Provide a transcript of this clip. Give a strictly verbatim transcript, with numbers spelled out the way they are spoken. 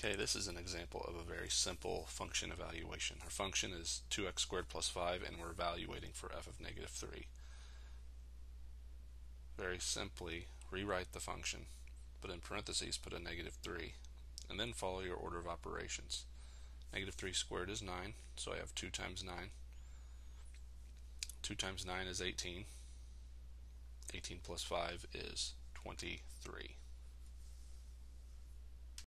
Okay, this is an example of a very simple function evaluation. Our function is two x squared plus five, and we're evaluating for f of negative three. Very simply, rewrite the function, but in parentheses put a negative three, and then follow your order of operations. Negative three squared is nine, so I have two times nine. two times nine is eighteen. eighteen plus five is twenty-three.